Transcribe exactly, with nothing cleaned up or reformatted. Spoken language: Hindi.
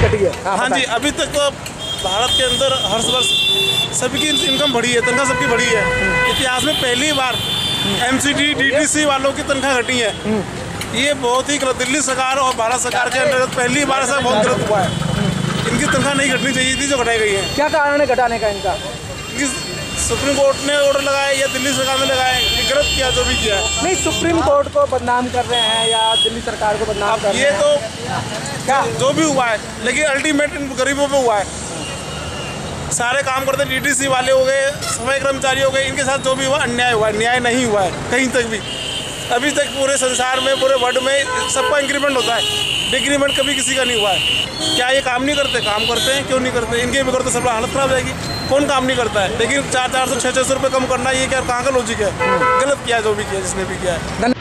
घटी है। हाँ जी, अभी तक तो भारत के अंदर हर वर्ष सभी की इनकम बढ़ी है, तनख्वाह सबकी बढ़ी है। इतिहास में पहली बार एमसीडी डीटीसी वालों की तनख्वाह घटी है। ये बहुत ही गलत, दिल्ली सरकार और भारत सरकार के अंतर्गत पहली बार ऐसा बहुत गलत हुआ है। इनकी तनख्वाह नहीं घटनी चाहिए थी जो घटाई गई है। क्या कारण है घटाने का इनका? सुप्रीम कोर्ट ने ऑर्डर लगाया या दिल्ली सरकार ने लगाया, ये गलत किया जो भी किया है। नहीं, सुप्रीम कोर्ट को बदनाम कर रहे हैं या दिल्ली सरकार को बदनाम कर रहे हैं? ये तो क्या जो भी हुआ है, लेकिन अल्टीमेट इन गरीबों पे हुआ है। सारे काम करते डीटीसी वाले हो गए, सफाई कर्मचारी हो गए, इनके साथ जो भी हुआ अन्याय हुआ है। न्याय नहीं हुआ है कहीं तक भी। अभी तक पूरे संसार में, पूरे वर्ल्ड में सबका इंक्रीमेंट होता है, डिक्रीमेंट कभी किसी का नहीं हुआ है। क्या ये काम नहीं करते? काम करते हैं, क्यों नहीं करते? इनके बगैर तो सब हालत खराब जाएगी। कौन काम नहीं करता है? लेकिन चार चार सौ छः छः सौ रुपये कम करना, ये क्या कहाँ का लॉजिक है? गलत किया जो भी किया, जिसने भी किया है।